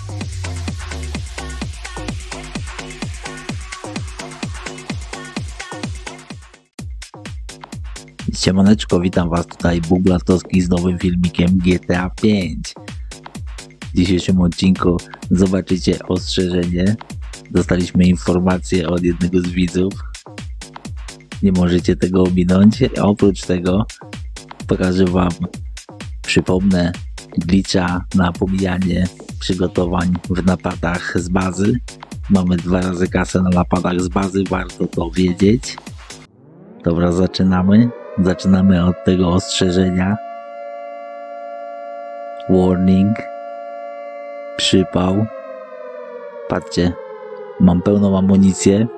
Siemaneczko, witam was tutaj, Bóg Latowski z nowym filmikiem GTA 5. W dzisiejszym odcinku zobaczycie ostrzeżenie. Dostaliśmy informację od jednego z widzów. Nie możecie tego ominąć. Oprócz tego pokażę wam, przypomnę, glitcha na pomijanie przygotowań w napadach z bazy. Mamy 2 razy kasę na napadach z bazy, warto to wiedzieć. Dobra, zaczynamy. Zaczynamy od tego ostrzeżenia. Warning. Przypał. Patrzcie, mam pełną amunicję.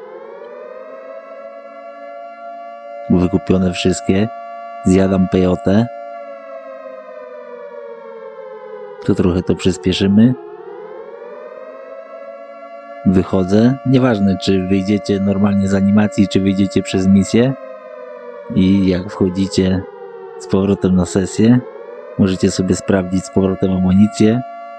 Wykupione wszystkie. Zjadam pejotę. Tu trochę to przyspieszymy. Wychodzę. Nieważne, czy wyjdziecie normalnie z animacji, czy wyjdziecie przez misję. I jak wchodzicie z powrotem na sesję, możecie sobie sprawdzić z powrotem amunicję.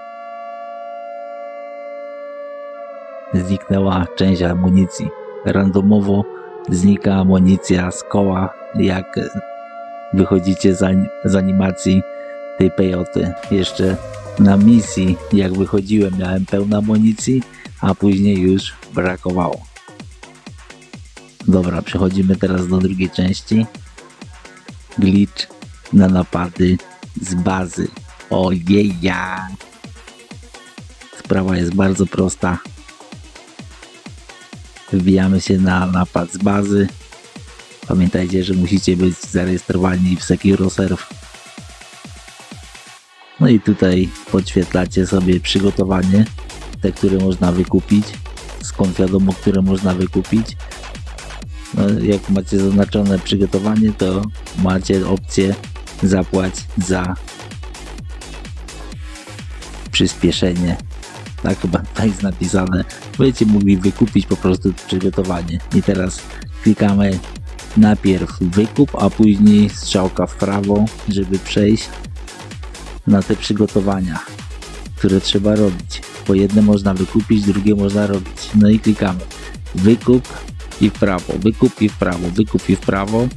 Zniknęła część amunicji. Randomowo znika amunicja z koła, jak wychodzicie z animacji tej pejoty. Jeszcze na misji, jak wychodziłem, miałem pełno amunicji, a później już brakowało. Dobra, przechodzimy teraz do drugiej części. Glitch na napady z bazy. Ojeja! Sprawa jest bardzo prosta. Wbijamy się na napad z bazy. Pamiętajcie, że musicie być zarejestrowani w SecuroServ. No i tutaj podświetlacie sobie przygotowanie, te, które można wykupić. Skąd wiadomo, które można wykupić? No, jak macie zaznaczone przygotowanie, to macie opcję zapłać za przyspieszenie. Tak chyba tak jest napisane. Będziecie mogli wykupić po prostu przygotowanie. I teraz klikamy najpierw wykup, a później strzałka w prawo, żeby przejść na te przygotowania, które trzeba robić. Bo jedne można wykupić, drugie można robić. No i klikamy wykup i w prawo, wykup i w prawo, wykup i w prawo.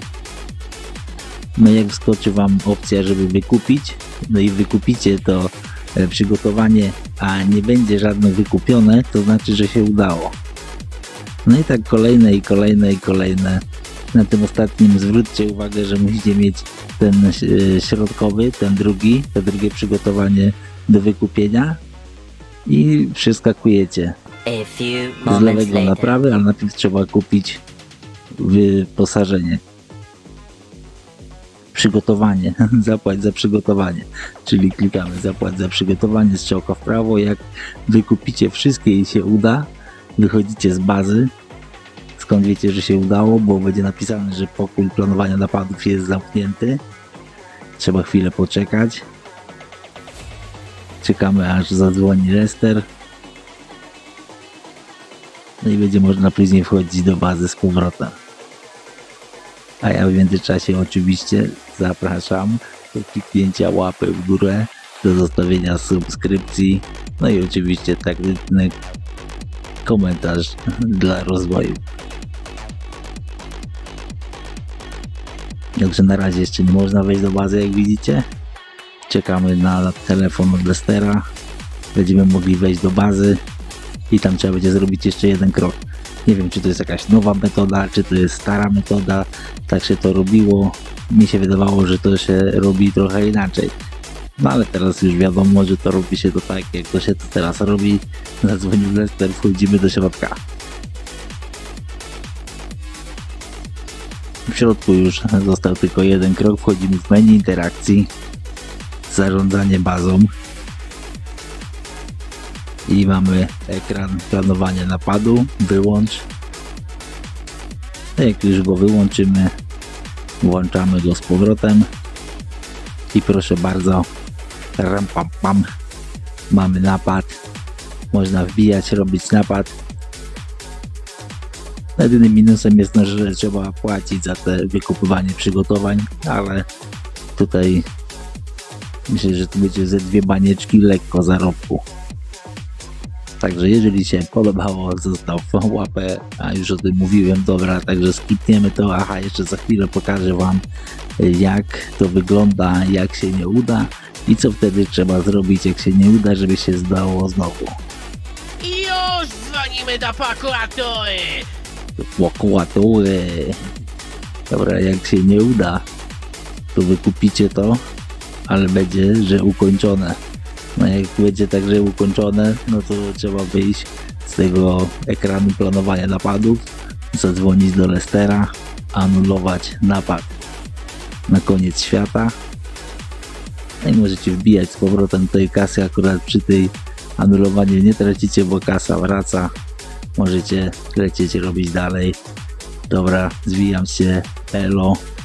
No jak wskoczy wam opcja, żeby wykupić, no i wykupicie to przygotowanie, a nie będzie żadne wykupione, to znaczy, że się udało. No i tak kolejne i kolejne i kolejne. Na tym ostatnim zwróćcie uwagę, że musicie mieć ten środkowy, to drugie przygotowanie do wykupienia i przeskakujecie z lewego na prawy, ale najpierw trzeba kupić wyposażenie. Przygotowanie, zapłać za przygotowanie, czyli klikamy zapłać za przygotowanie, strzałka w prawo. Jak wykupicie wszystkie i się uda, wychodzicie z bazy. Skąd wiecie, że się udało? Bo będzie napisane, że pokój planowania napadów jest zamknięty. Trzeba chwilę poczekać. Czekamy, aż zadzwoni Lester. No i będzie można później wchodzić do bazy z powrotem. A ja w międzyczasie oczywiście zapraszam do kliknięcia łapy w górę, do zostawienia subskrypcji, no i oczywiście taki komentarz dla rozwoju. Także na razie jeszcze nie można wejść do bazy, jak widzicie. Czekamy na telefon od Lestera. Będziemy mogli wejść do bazy i tam trzeba będzie zrobić jeszcze jeden krok. Nie wiem, czy to jest jakaś nowa metoda, czy to jest stara metoda. Tak się to robiło. Mi się wydawało, że to się robi trochę inaczej. No ale teraz już wiadomo, że to robi się to tak, jak to się to teraz robi. Zadzwonił Lester, wchodzimy do środka. W środku już został tylko jeden krok. Wchodzimy w menu interakcji. Zarządzanie bazą. I mamy ekran planowania napadu. Wyłącz. Jak już go wyłączymy, włączamy go z powrotem. I proszę bardzo, ram pam pam. Mamy napad. Można wbijać, robić napad. Jedynym minusem jest, że trzeba płacić za te wykupywanie przygotowań, ale tutaj myślę, że to będzie ze 2 banieczki lekko zarobku. Także jeżeli się podobało, zostaw łapę, a już o tym mówiłem, dobra, także skipniemy to, aha, jeszcze za chwilę pokażę wam jak to wygląda, jak się nie uda i co wtedy trzeba zrobić, jak się nie uda, żeby się zdało znowu. I już dzwonimy do prokuratury! Prokuratury. Dobra, jak się nie uda, to wykupicie to, ale będzie, że ukończone. No jak będzie także ukończone, no to trzeba wyjść z tego ekranu planowania napadów, zadzwonić do Lestera, anulować napad na koniec świata. No i możecie wbijać z powrotem tej kasy, akurat przy tej anulowaniu nie tracicie, bo kasa wraca. Możecie lecieć robić dalej. Dobra, zwijam się, elo.